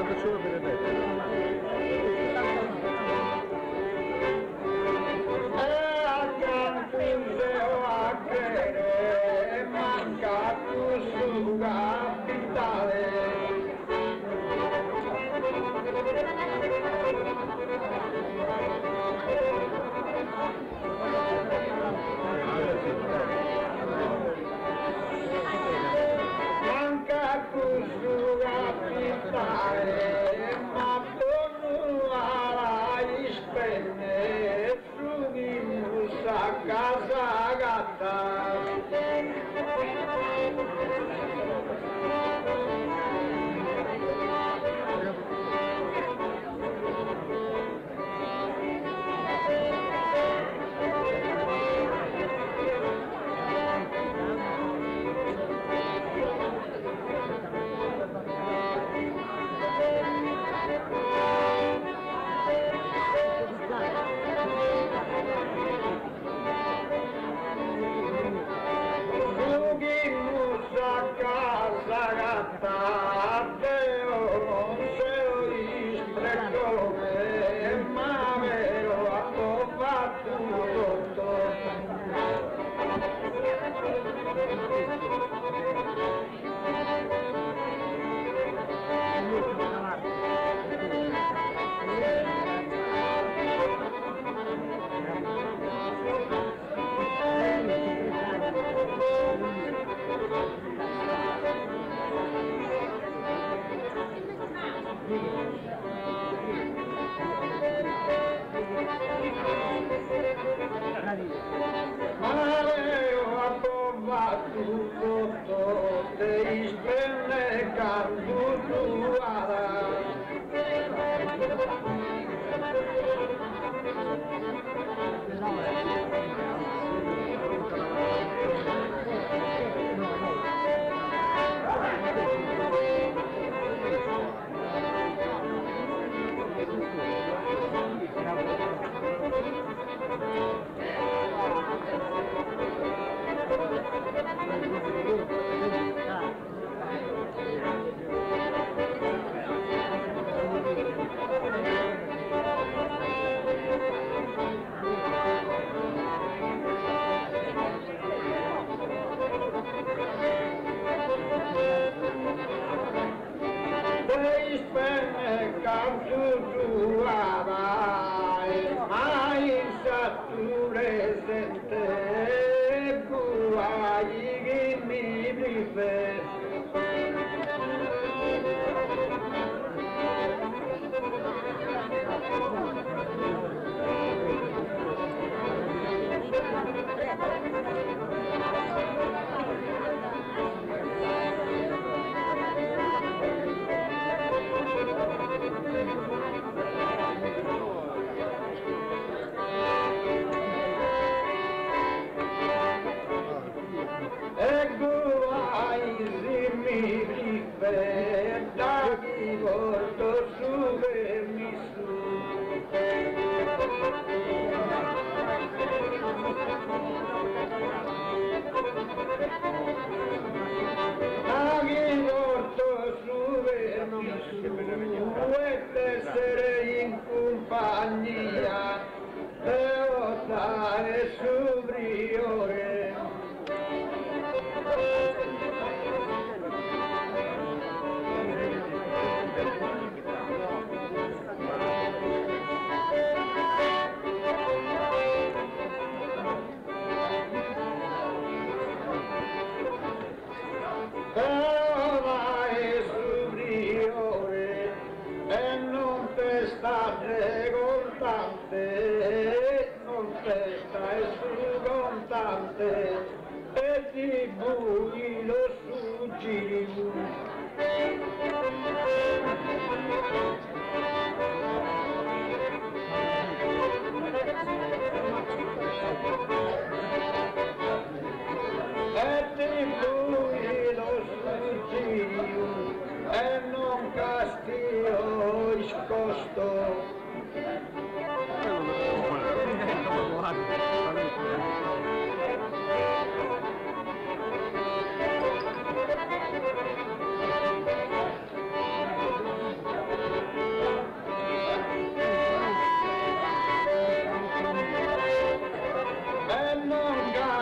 faceva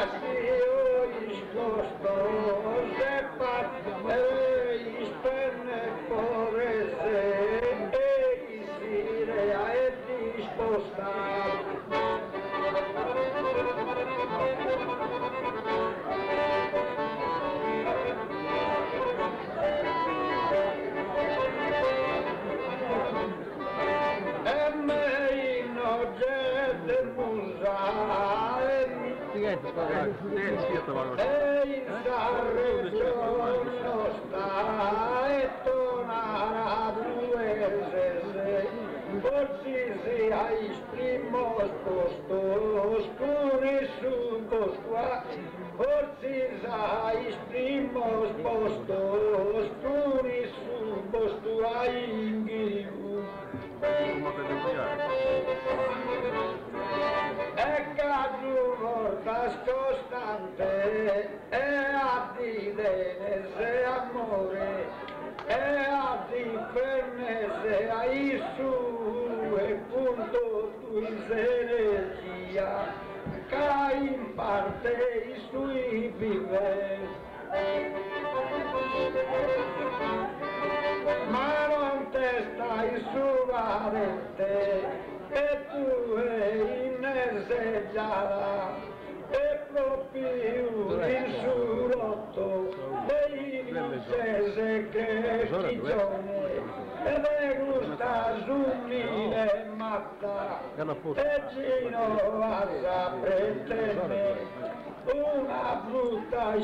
una frutta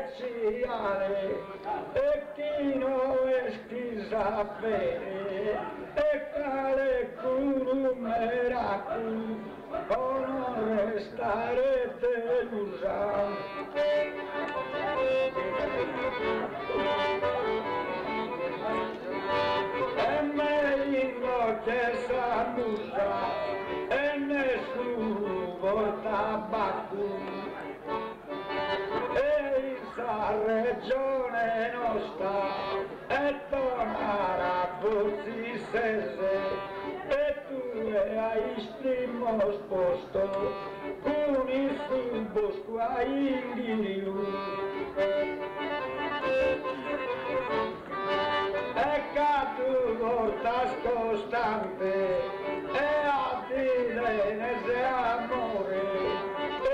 speciale e chi non è chi sapere e cale curumera o non restare delusa. E meglio che s'annusa e nessuno vuol tabacco. E questa regione nostra è tornare a Forzisese e tu hai primo sposto con il suo bosco a Inghiu. E che tu volta scostante e a dire se amore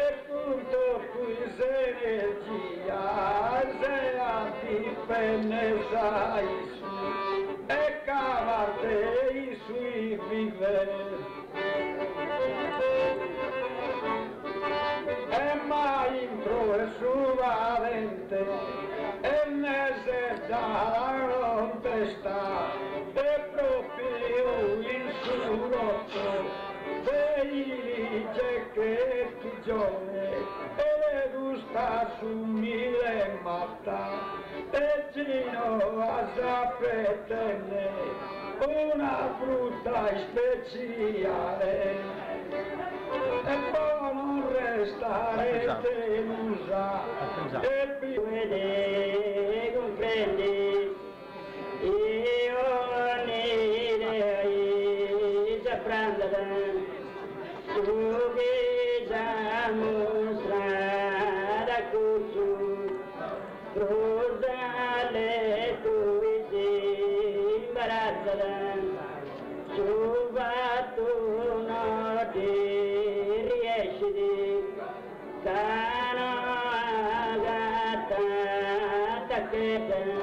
qui energia se a ti pennesai su e cavarte i sui viver e mai intro e su valente e ne se da testa e proprio il suo rotto dice che tu giovane e le gusta su mille matta e gino a sapetene una frutta speciale e poi non restare delusa e più vede comprendi io ne prendere su che già mostrare cucciu crudale tu si imbarazzare su tu non ti riesci di cano agata tacchetta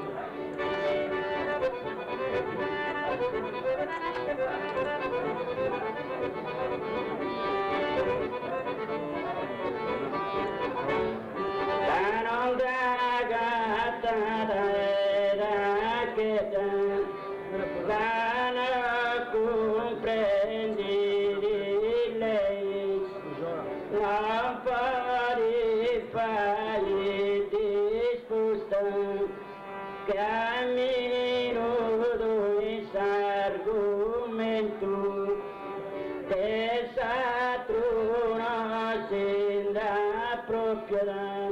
Cammino dove s'argomento che s'atrona sembra proprio da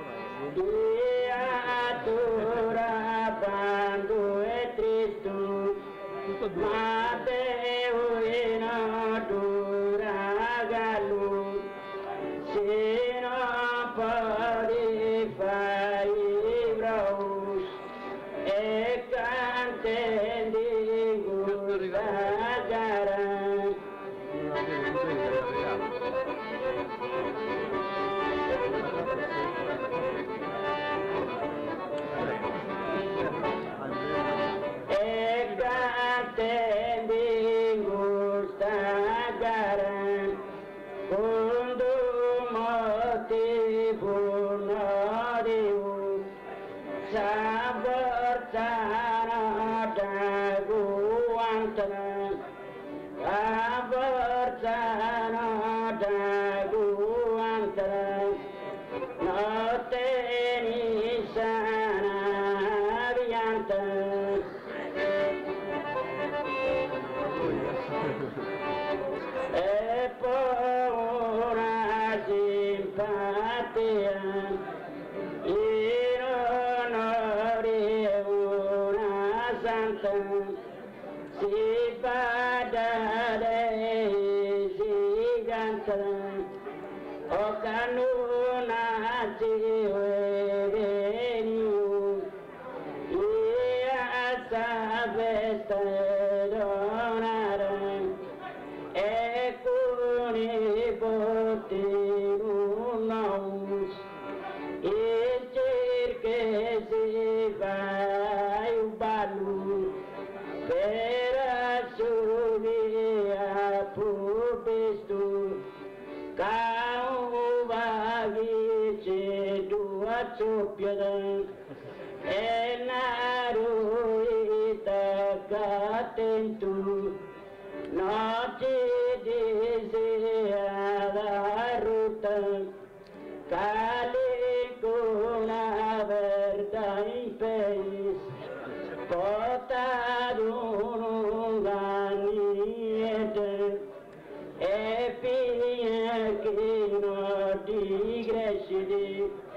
diatura quando è triste ma devo in natura gallo se non pari fai braus e cantendi gustagara e cantendi gustagara kundu mati bunariu sabar tana dagu antara sabar tana dagu antara noteni sana biantara e paura simpatia in onore una santa si badare si cantara o canuna ci veniu ia sapeste donare e cuni botti unaus e cerche si vai un balu per subia pupistu kau bagi dua cupyadan enaru itakatentu nati disiadarutan kali kuna berdai peis kota dunungani ede epia kino digresidi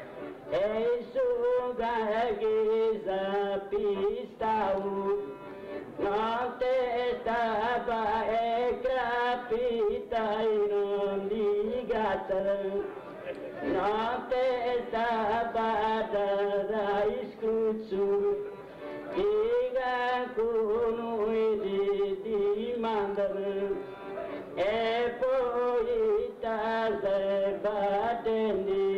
esugagi zapistau notte stava e crapita in ligata notte stava da iscruzzu iga kunui di mandare e poi tase batendi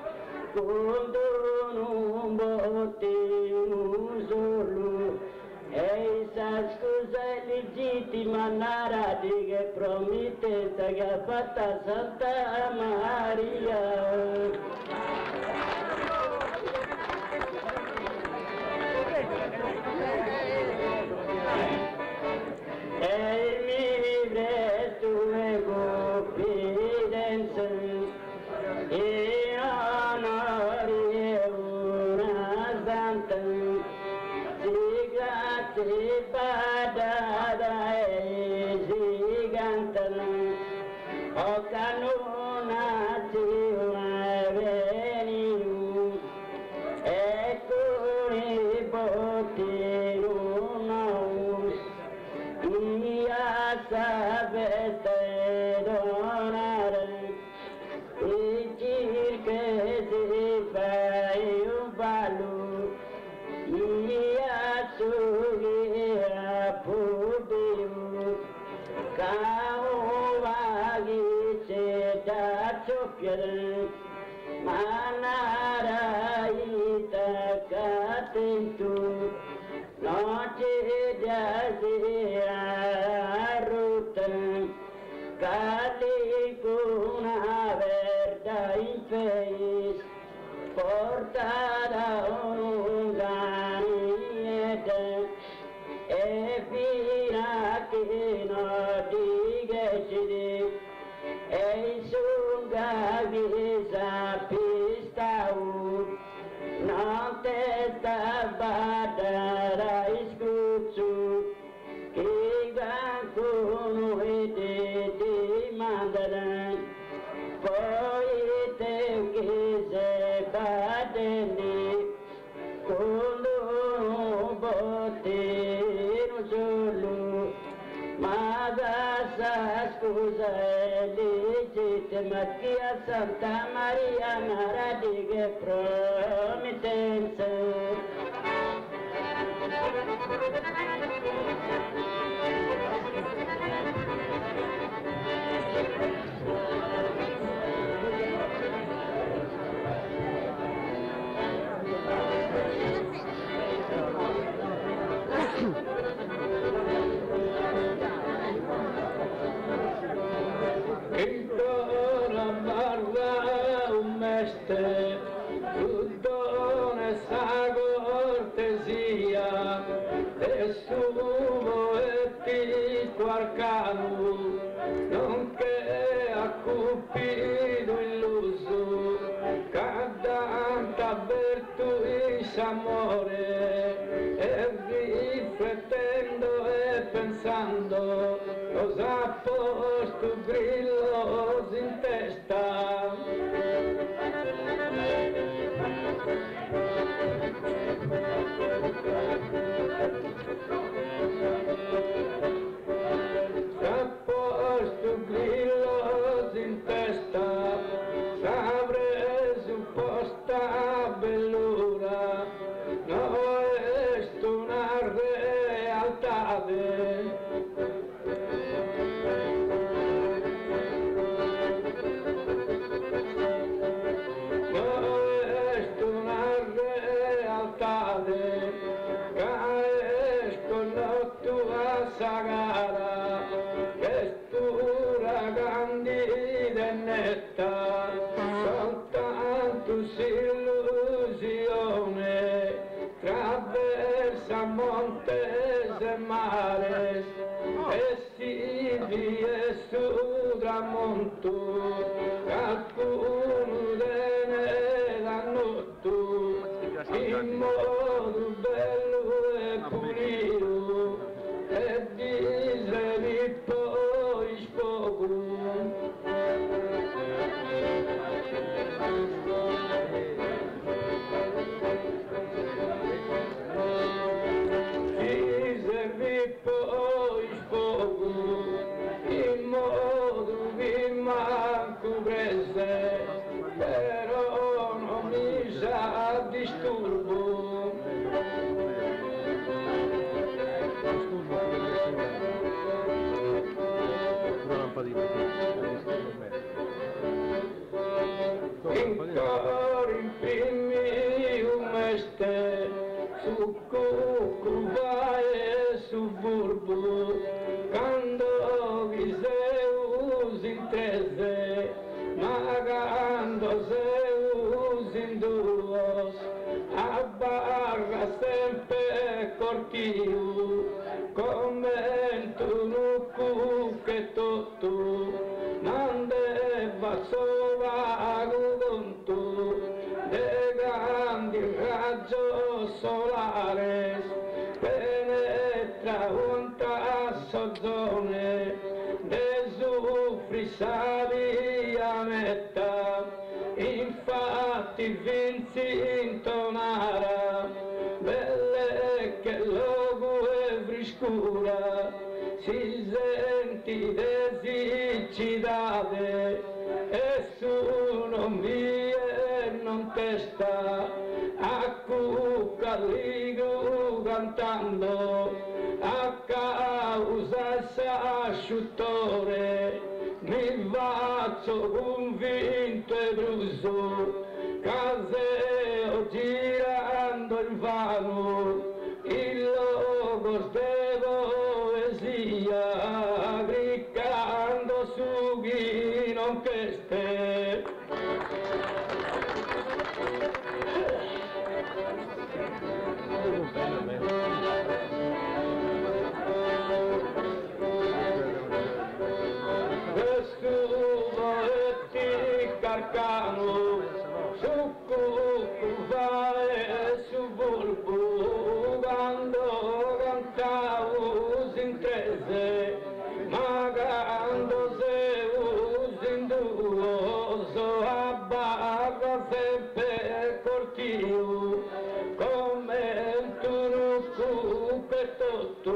kundunum botti usulu e sa scusa legittima narati che promettessa che ha fatta Santa Maria. E mi presto le confidenze e onori una santa si badada e si cantano o canuna ci veniu e cuni botti unaus ia sapete donare e cirche si fai un ballo ia sugia pubiu kau bagi ceda cupyadan manara itakatentu noce jasiarutan kali kuna verdai feis portada unungani ede e fina kino digesidi e sungagi sapistau notte stabadara iscruzzu kiga kunu ede di mandaran poi te kise badendi kundu botti solo ma sa scusa legite Macchia Santa Maria Maradige Promittenza. Dona sa cortesia e suo e pico arcano nonché a cupido illuso cadanta vertuis amore e riflettendo e pensando cosa posto grillos in testa. Posto grillos in testa, s'avrei supposta bellura, no è una realtà. Sagara, che stura candida e netta, soltanto s'illusione traversa montes e mares e si vie su tramonto, qualcuno ne danno tu, in modo bello e pulito. E dislevi poi spoco. Dislevi poi spoco, in modo che manco prese, però non mi sa disturbo. Ancora in primi un meste su cucuva e su burbu quando vi se usi in tese ma quando se usi in duos a barra sempre cortiu come tu nucu che tutto non deva solo conto de grandi raggio solare penetra un tasso zone de soffri savia metta infatti vinci intonara belle che logo e friscura si senti desicidate e su non vi e non testa a cucaligo cantando a causa s'asciuttore mi faccio convinto e bruso caseo girando il vano il logos de poesia griccando su chi non peste. Carcano, su cucuva e su bulbu, quando cantavo in trese, ma quando se in duo, so a barra sempre cortio, come il turuccu per tutto,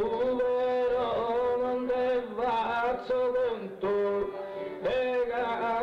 però non ne faccio conto,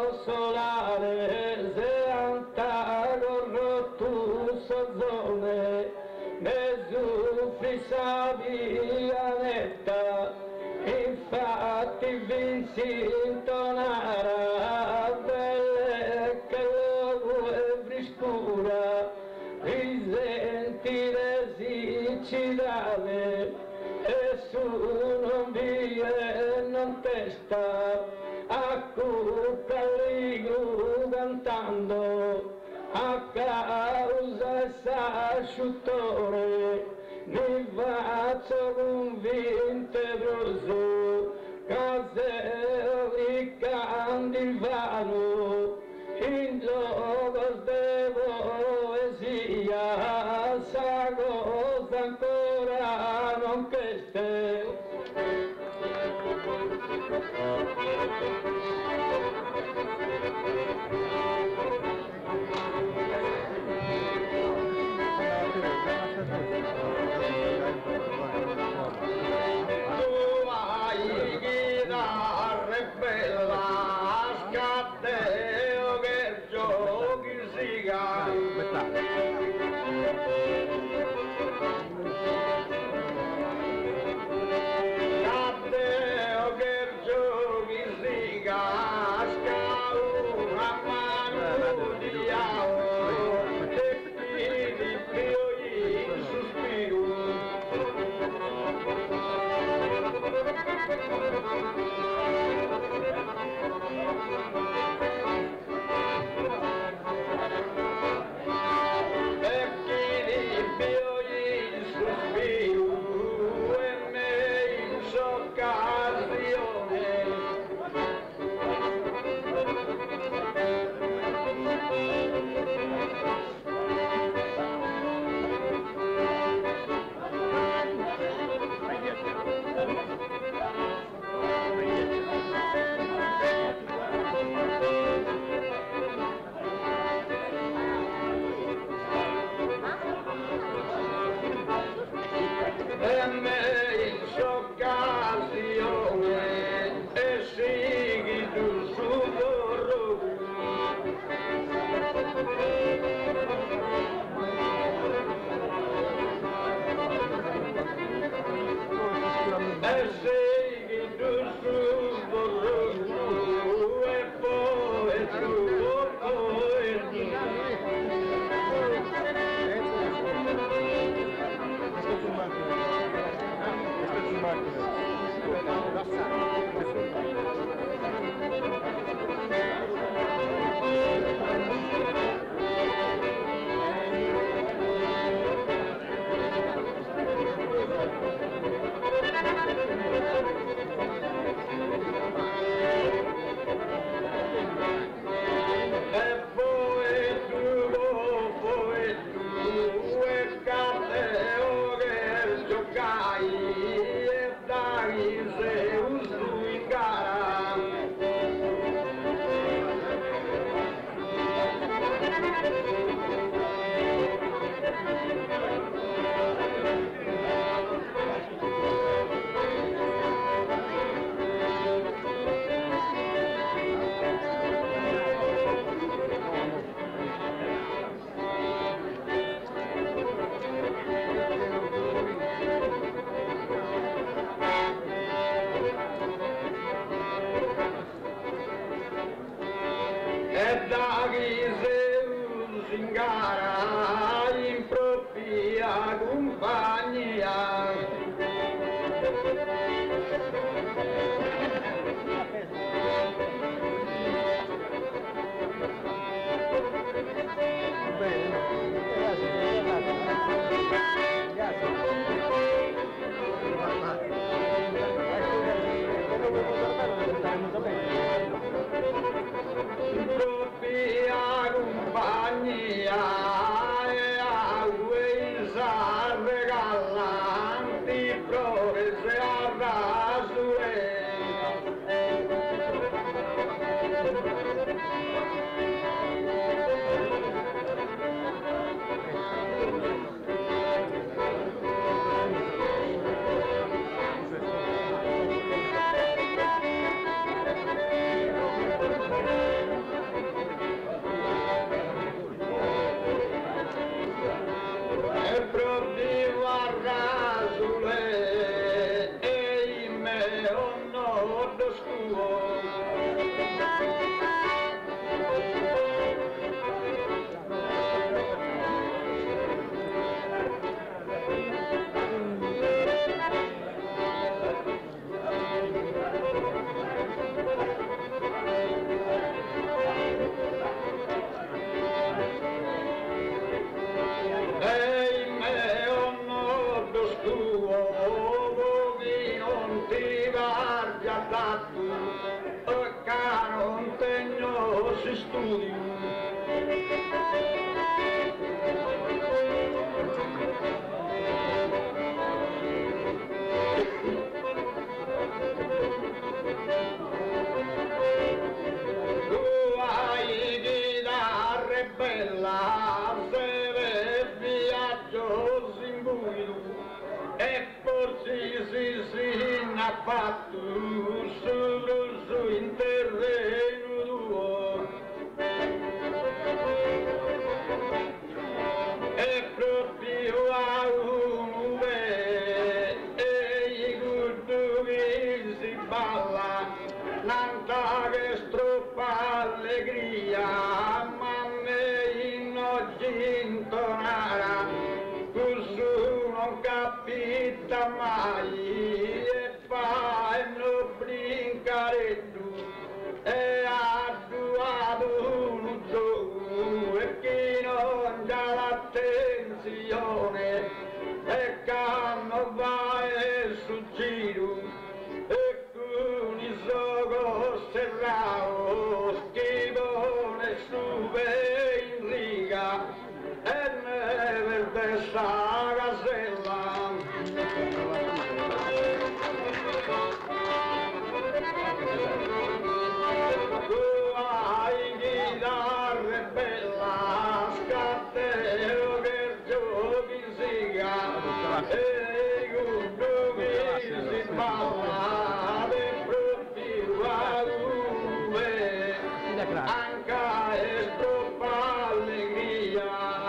solare se antago tu sozzone mesu frisavi netta infatti vinci intonara belle che lo è friscura risentire siciliane e su non vie non testa a cucaligu cantando a causa s'asciuttore mi faccio convinto broso caseo di candilvano in gioco de poesia sa cosa ancora non queste. si studi. Bella se ve viaggio s'imbuido e forse si n'ha fatto su in terreno tuo e proprio a un'uve e i guardo che si balla nanta che stroppa allegria intonara, questo non capita mai e fanno brincare tu e adduato un gioco e chi non dà l'attenzione e canno va e sul giro e con il gioco serrato schivone sube in riga e neve questa casella tu hai chitarre bella scattero che giochi siga e guardo che si balla e proprio a uve anche e stroppa allegria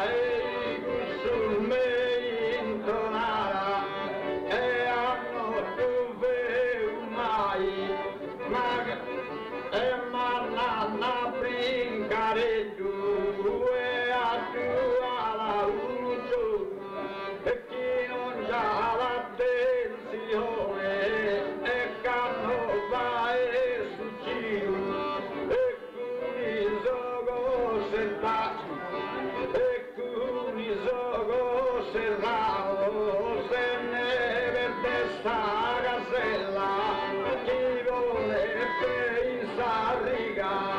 brincare due a due alla uso e chi non dà l'attenzione e canno va e su giro e con il gioco serrato e con il gioco serrato se ne vede sta casella chi vuole pensare riga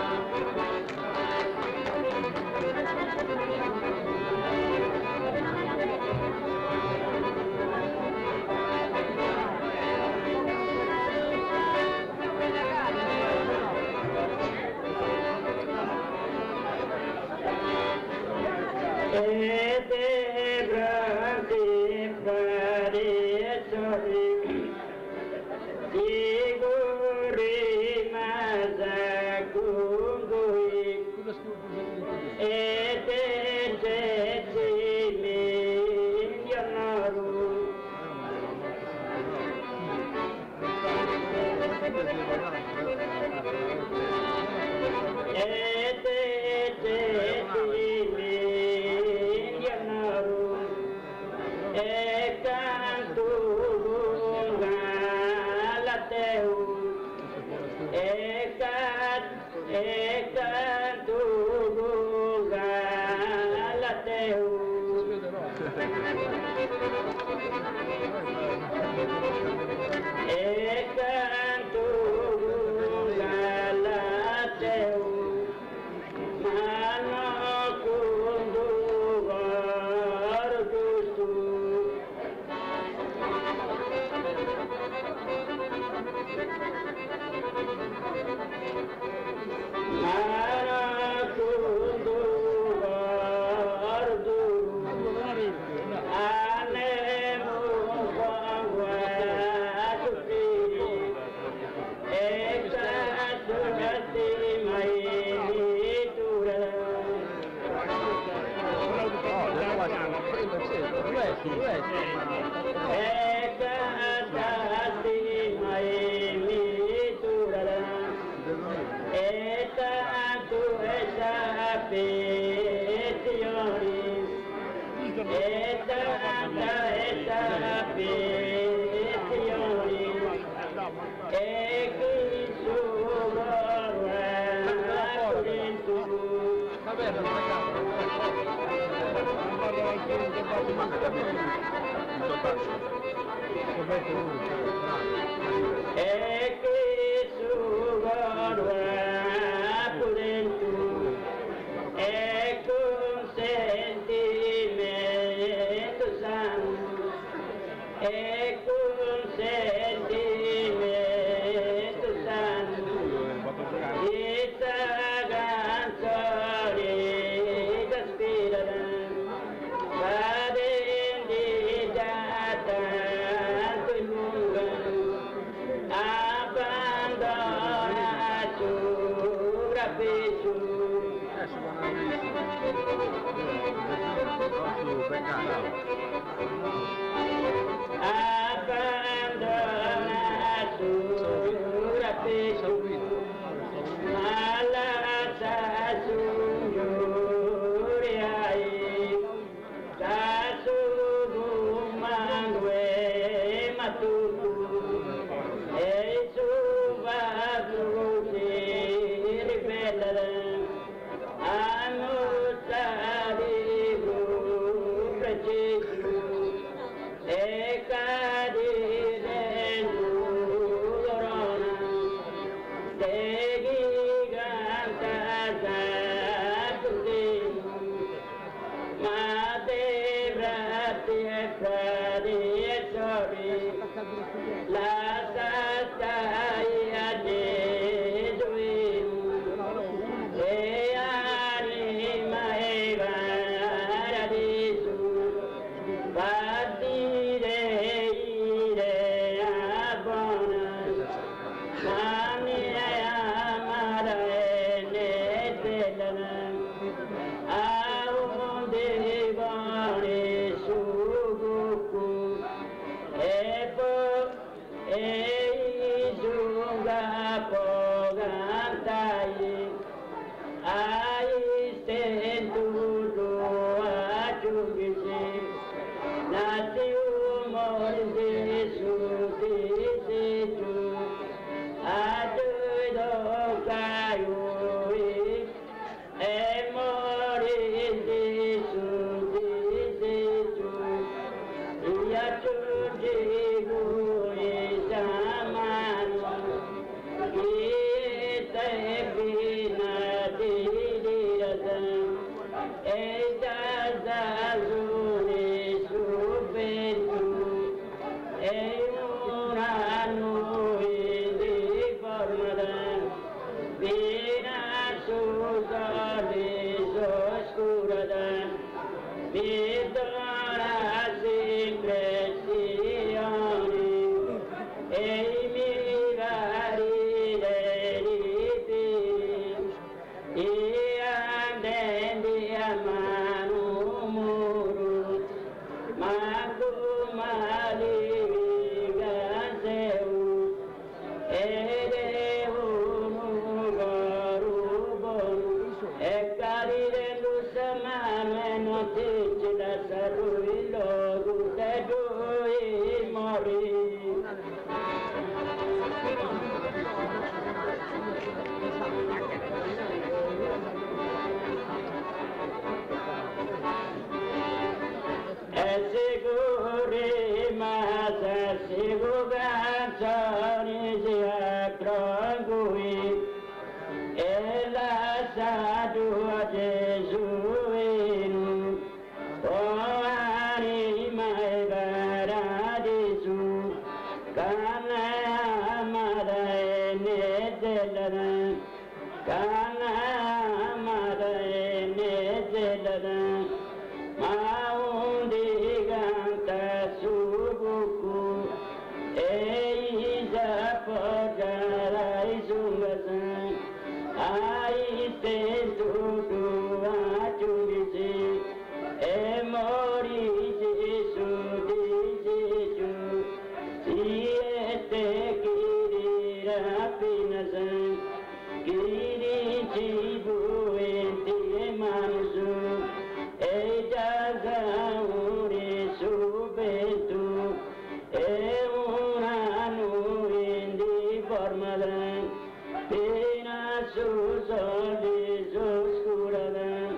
e te grandi parecchi i guri masa kungui e te ceci milyanaru e te ceci milyanaru e cantu galateu e cantu galateu e cantu galateu mano kundu vardustu e che su guarda pulentu la sastaia Gesù e anima e paradiso partire ire a buona mamma amara e ne bella a un divane su cucù e poi e giunga pogantai ai stentuto a giungisi nati umorsi su di tu a due caiui e morisi su di tu ia giungi gui samano chi te bina di diratan e da zazuni su pentu e una noi di formadan bina su soli oscuradan mi dona impressioni e mi vari e andendi a mano muro ma mali gaseu e uno garubo e carire lusamane notici da sarui logo te due mori e sicuri ma se sicuri canzoni si accrongui e lasciato a Gesù in anima e paradiso canna amata e nezzellana canna amata e nezzellana ma undi canta su bucu e isa porgerai sungasan ai stentutu a giudici e morisi su di giù si ette chiri rapinasan chiri cibu enti e mansu e giagauri su bentu e una nuvin di formadan pena su soli oscuradan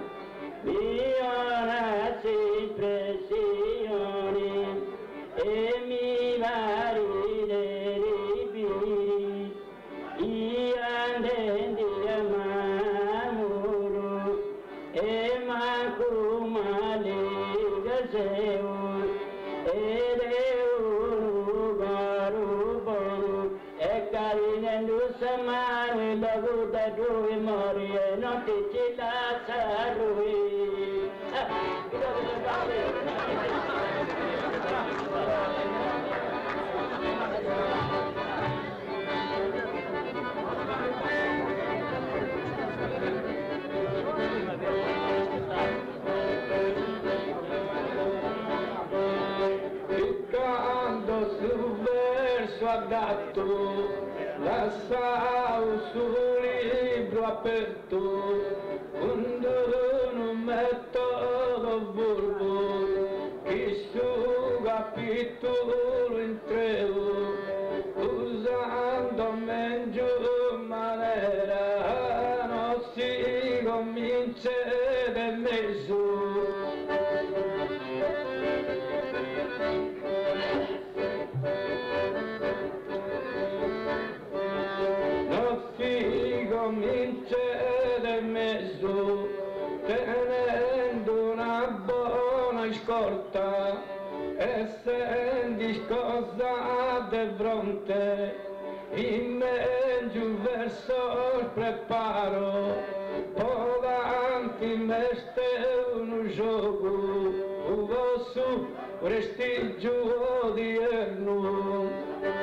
viola impressioni e mi vari ribiri i andendi a mamuro e manco male gaseu ed un garubo e carinendo samare la guda due mori e non ti ci lascia lui Piccando sul verso adatto, lasciavo sul libro aperto, quando non metto volvo, che su capitolo intero, usando meglio maniera, non si comincia del messo. Comincia del mezzo tenendo una buona scorta essendi cosa de fronte, in me giù verso il preparo, poi davanti me ste un gioco, ugo su prestigio odierno.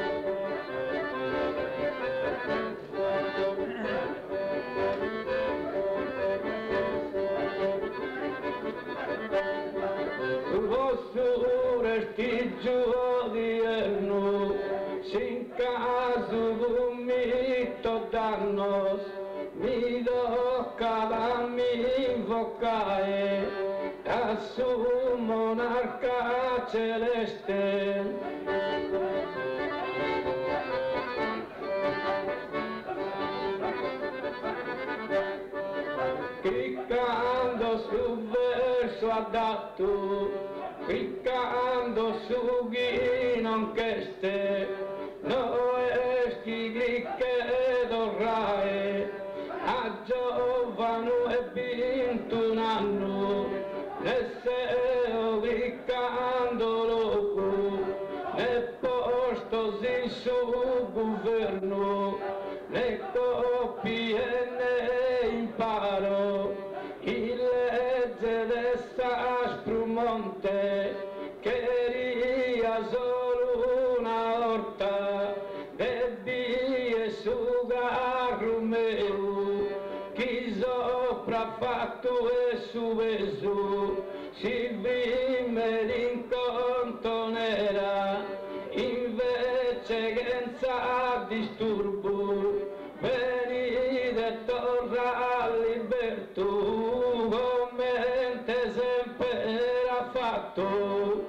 Prestigio odierno, sin caso d'un mito dannos, mi tocca da mi invocare a su monarca celeste. Cliccando sul verso adatto, cliccando su chi non cheste, no eschi che dorrai, a giovanu e 21 anni, ne seo cliccando loco, ne posto si su governo, ne copie e ne imparo, il legge desta sprumonte, che ria solo una orta, debbie sugarro meu, chi sopra fatto e su vesu, si vime l'inconto nera, invece che senza disturbo, venite e torna libertà, come sempre era fatto.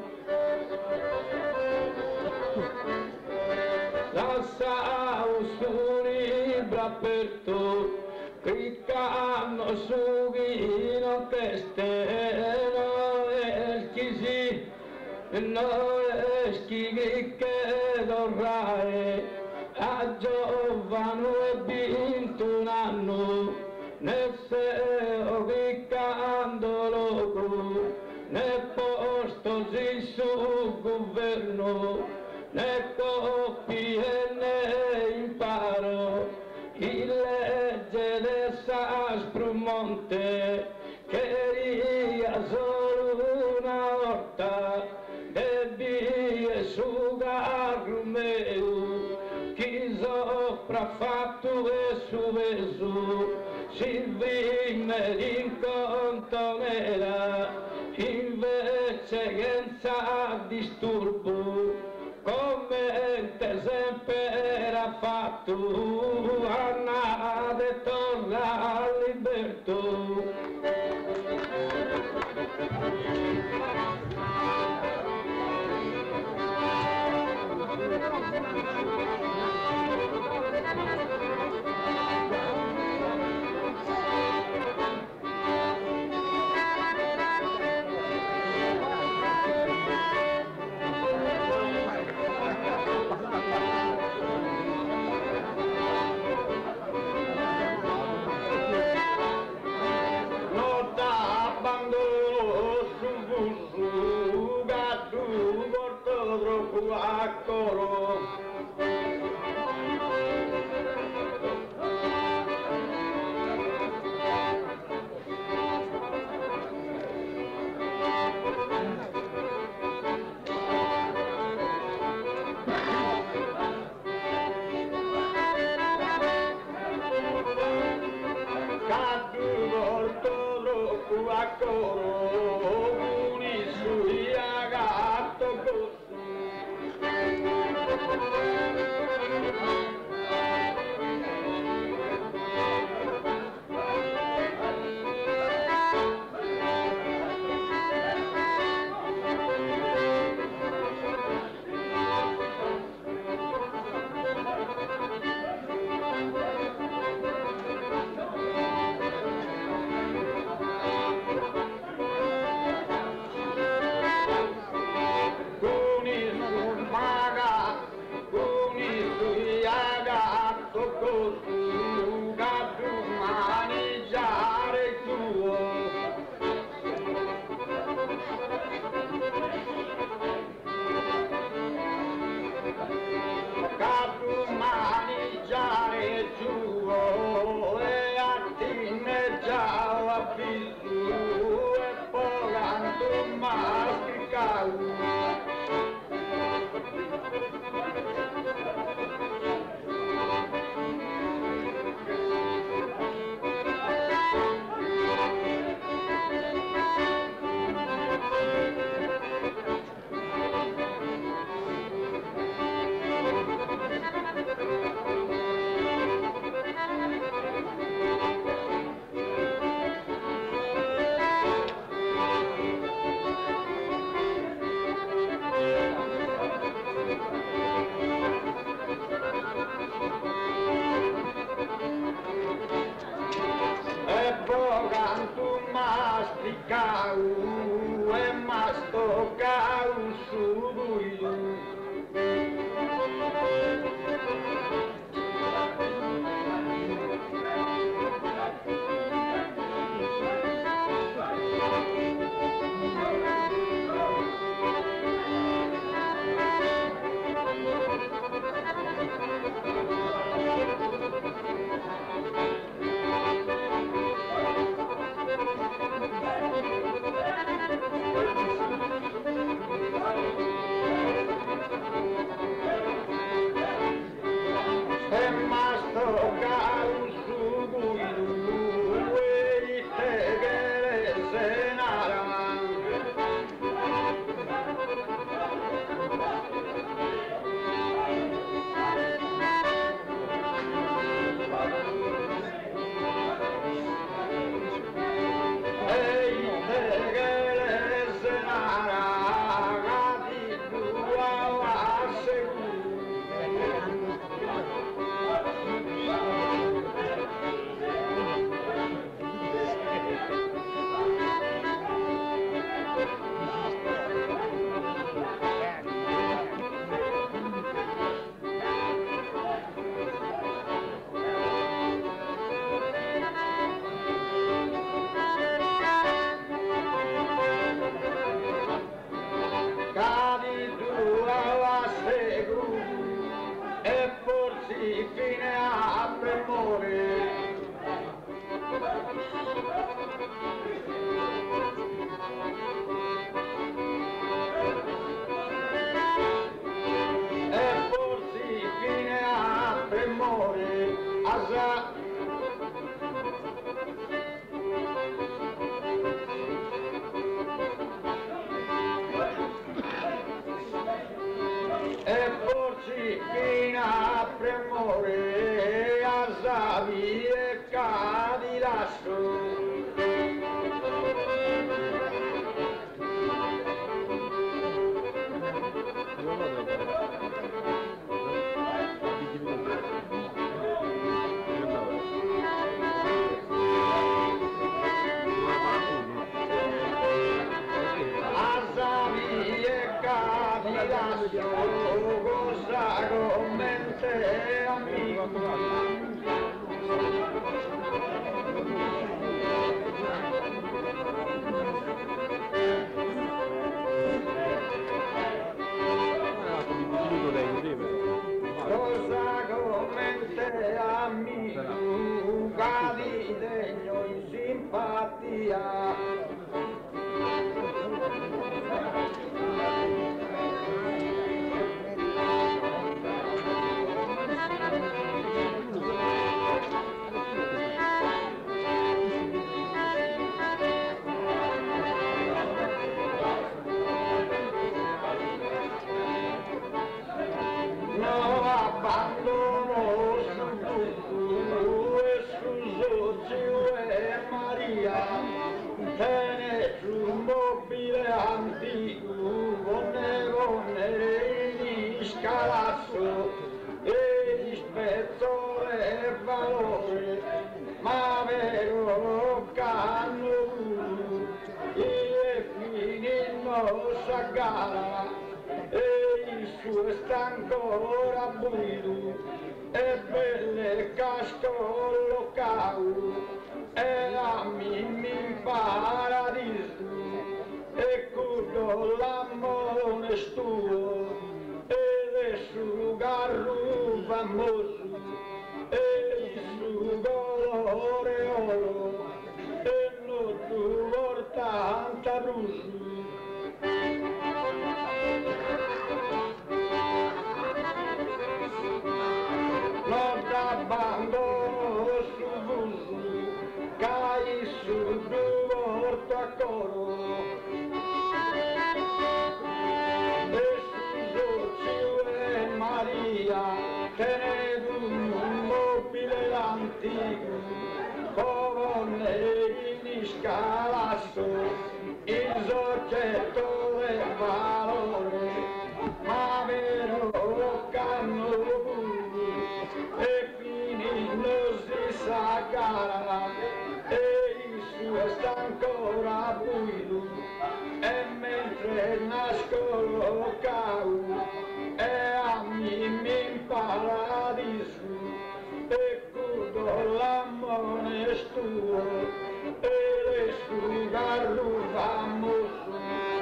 Lasciavo su libro aperto, cliccando su chi non teste, no eschi sì, no eschi che dorrai, a giovanu e 21 anni, ne seo cliccando loco, ne posto si su governo, ne copie e ne imparo, il legge del Sprumonte, che ria solo una orta, debbie sugarro meu, chi sopra fatto e su vesu, si vime l'inconto nera, invece che senza disturbo, come sempre era fatto, annate torna a libertà. visto e pagando masticau. Masticau e mastocau subuiu. Fine a premore e forse fine a premore asa e forse fine a premore asavi e cadi lasso. Asavi e cadi lasso, cosa commente amico. Cosa commente amico, cadi degno in simpatia. Abbandono su e su Zio e Maria, tene su mobile antico, vonne di scalasso e di spezzore e valore, ma vero canno e finino sagara. E il suo sta ancora buio e belle cascollo cau e a mimmi in paradiso e curdo l'amore stuo e il suo garru famoso e il suo colore oro e non d'Abruzzo. Non t'abbandono su buso, cai su porto a coro. E su Zio e Maria, tenete un mobile antico, come in scalasso, il soggetto del valore, ma vero canno e finendo si sa gara e il suo sta ancora buio e mentre nascono cau e a me in paradiso e curdo l'amore stuo e le sugarru famoso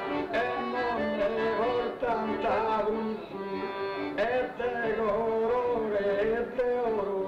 e non ne ho tanta luce e te colore e te oro.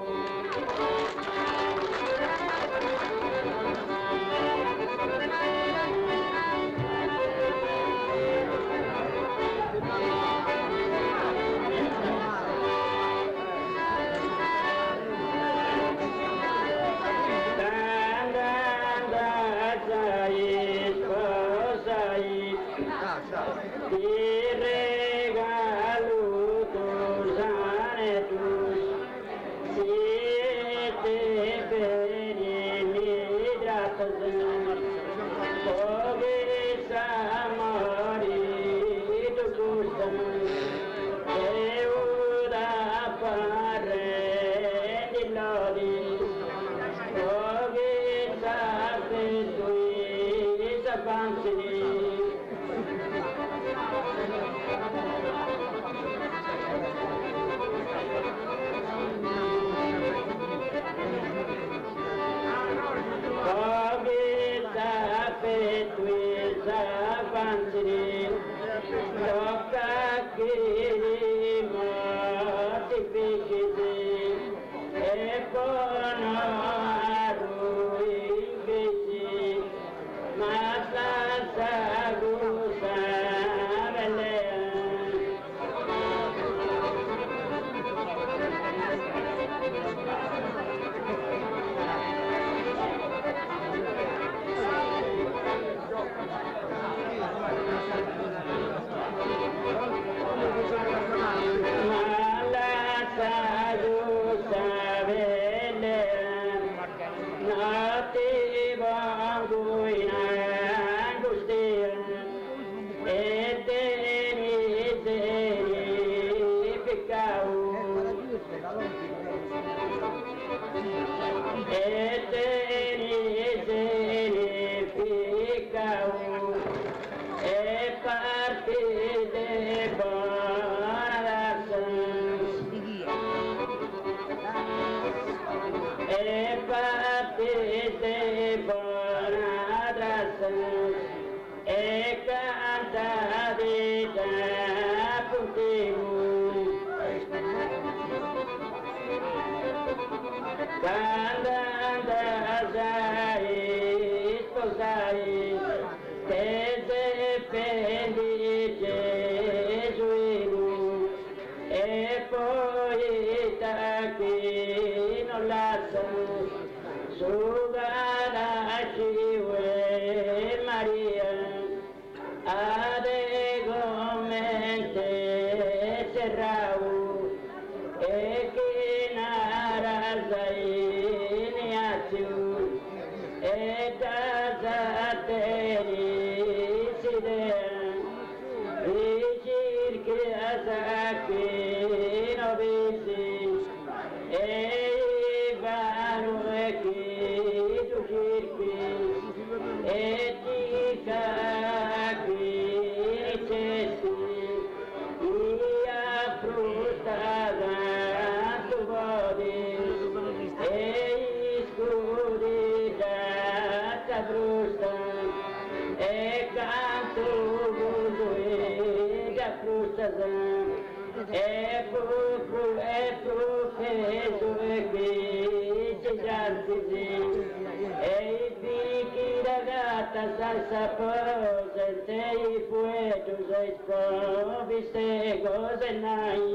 E i fichi ragazzi gata sassapose, i fuetus eis provistegos enai.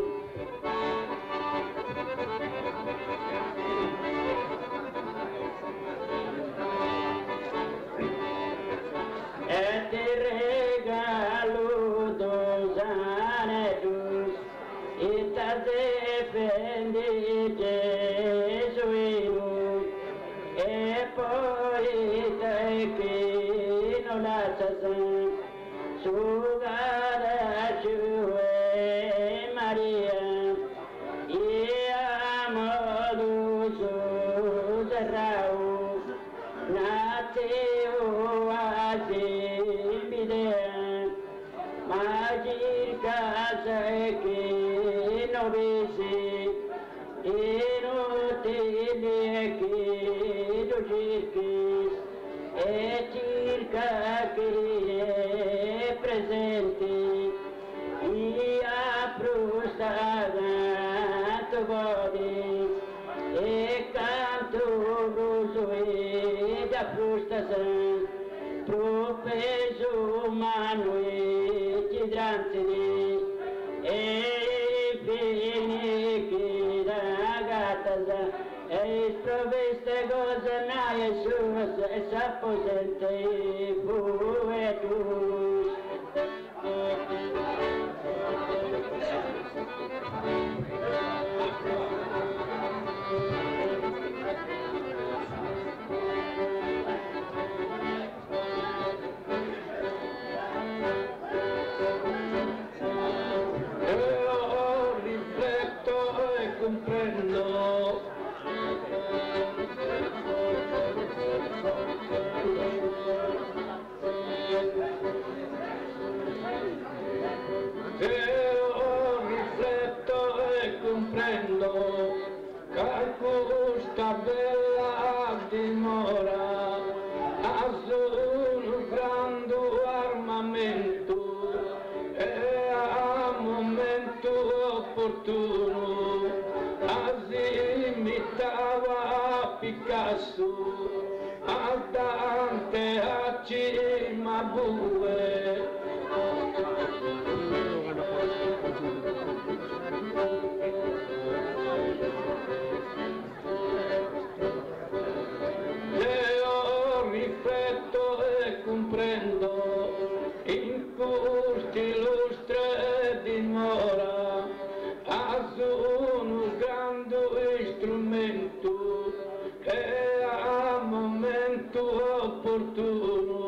Et regaludos anedus, itas defendite suinus, e poi te qui non lascias sugada sue Maria, iamodus raus, natio asimidea, magirca seque novisi, inutili qui ducircis, et circa qui presenti, ia frustada tu bodis, e canturus da frustasan, propesu manuit hidrantini, e finici ragatas, eis provestegos na Iesus, es apposente fuetus. Comprendo rifletto e comprendo che questa bella dimora ha un grande armamento e a momento opportuno imitava Picasso, a Dante, a Cimabue. Io rifletto e comprendo in questi illustre dimora un grande strumento che a momento opportuno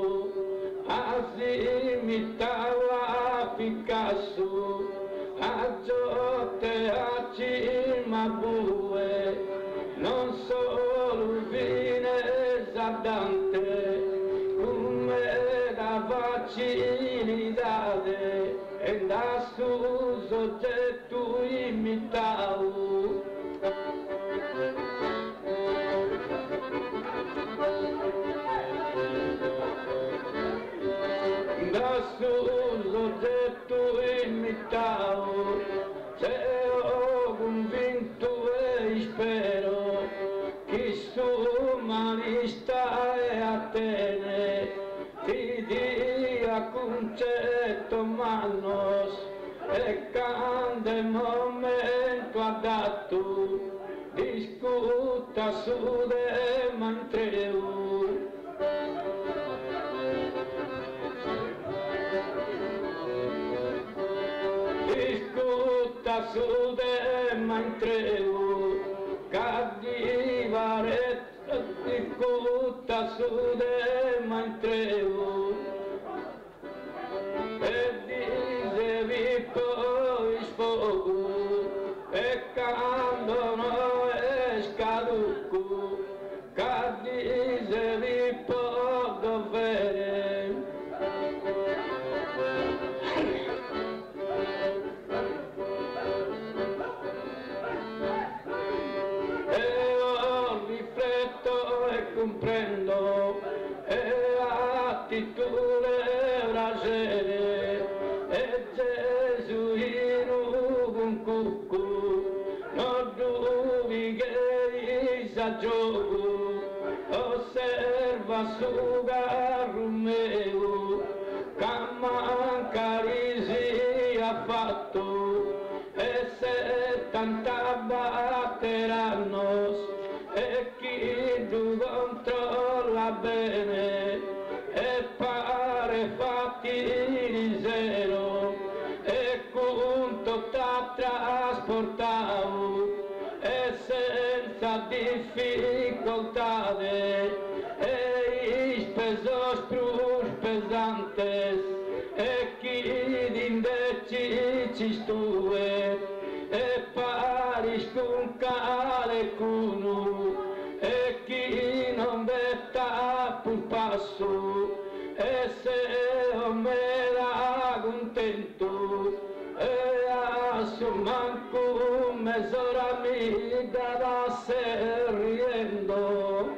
imitava Picasso, a Giotte, a Cimabue, non solo Vines a Dante, come la facilità e da suo soggetto imitavo. Da suo soggetto imitavo, se ho convinto e spero che su Manista e Atene ti dia concetto manos e cande momento adatto discuta su de mantreu. Discuta su de mantreu, caddivaret discuta su de mantreu. E dicevi poi sfogo, peccando non è scaduco, che dicevi poi dovere. E io rifletto e comprendo, e attitudine brasere, e Gesù in un cucco, non duvi che sa gioco, osserva sugar meu, Cammancarisi ha fatto, e 70 batteranno, e chi tu controlla bene, e pare fatti di zero, e conto t'ha trasportato, e senza difficoltà, e spesos plus pesantes, e chi d'indeci ci stue, e paris con calecunu, e chi non vetta pur passo, e se me la contento, e manco mezz'ora mi dava riendo.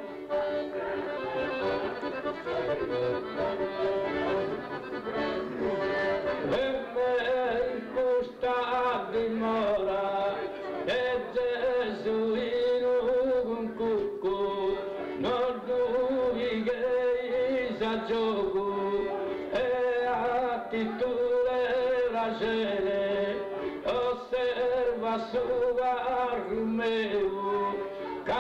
E me in questa dimora, e Gesù in un cucco, non lui che sa gioco, e a titolo la gente, osserva su Armeo,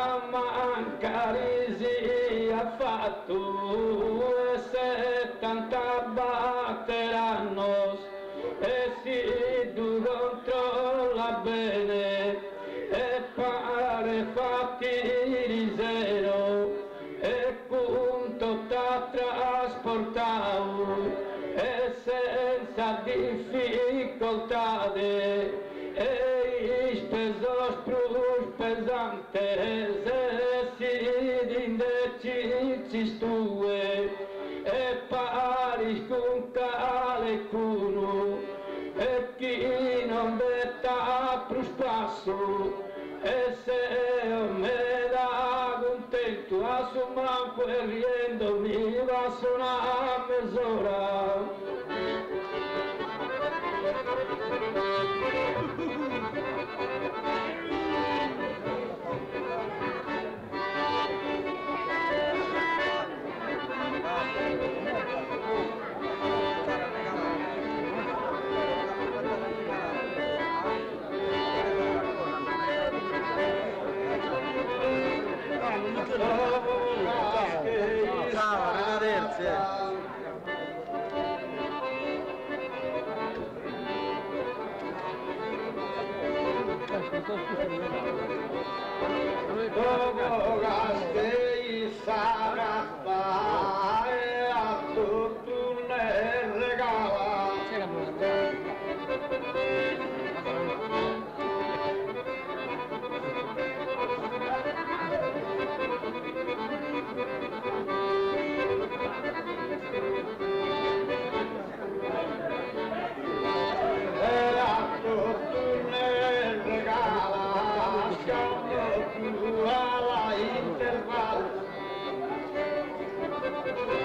Cammancarisi ha fatto, e 70 batteranno, e si tu controlla bene, e pare fatti di zero, e punto t'ha trasportato, e senza difficoltà, e spesos plus pesantes, e si d'indeci stue, e paris con calecunu, e chi non vetta più spasso, e se me da contento a su manco e riendo mi va su una mezz'ora. Ciao, arrivederci. Dopo che sarà fare a tutto ne regala. Alla intervallo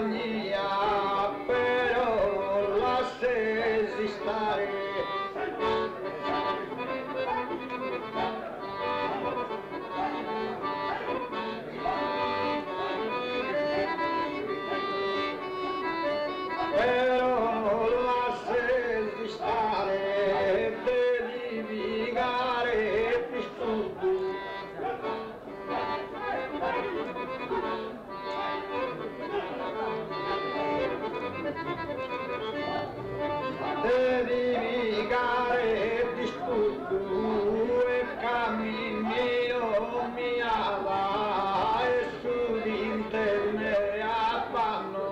compagnia, però la stesi stare. Però la stesi stare, devi vigare disturbi. Devi vigare disturbi e camminino miava e su d'interne affanno.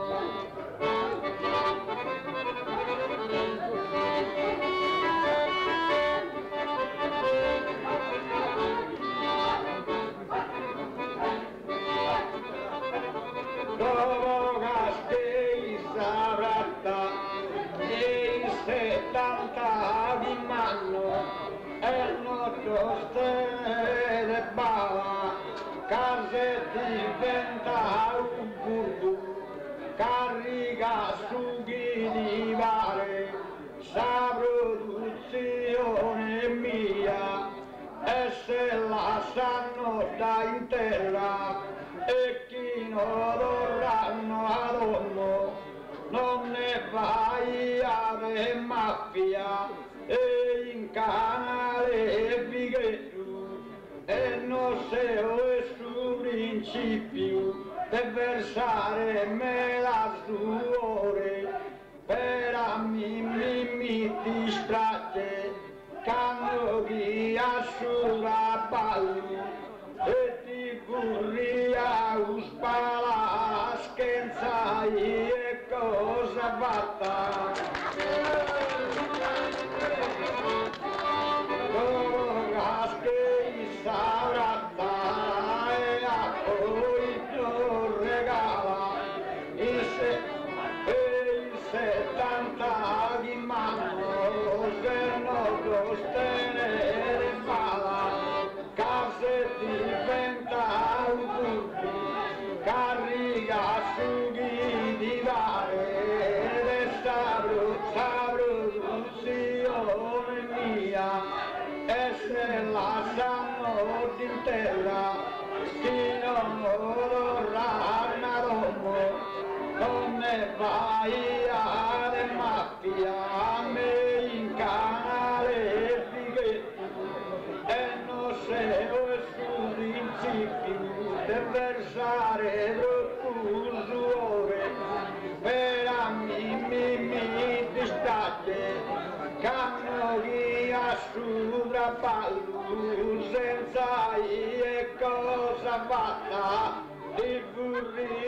Dopo che savrata e in 70 di manno e noto stelle bava case diventa un burdo carica sughi di mare sa produzione mia e se la sanno sta in terra e chi non vorranno ad uomo non ne vai ave mafia e in canale vighetto e non se è su principio per versare me la suore per a mi distratte canno via sulla palla e ti curria spala scherzai e cosa fatta cosa che savrata e a poi non regala il 70 di mano se non lo stenere pala case diventa un burro carica sughi di mare e sta produzione mia e se la sanno d'intera chi non vorrà una Roma non ne vai alle mafia a me in canale fighetto e non se su principio per versare lo suore per a mi distate canno via sopra pallu senza e cosa fatta di burri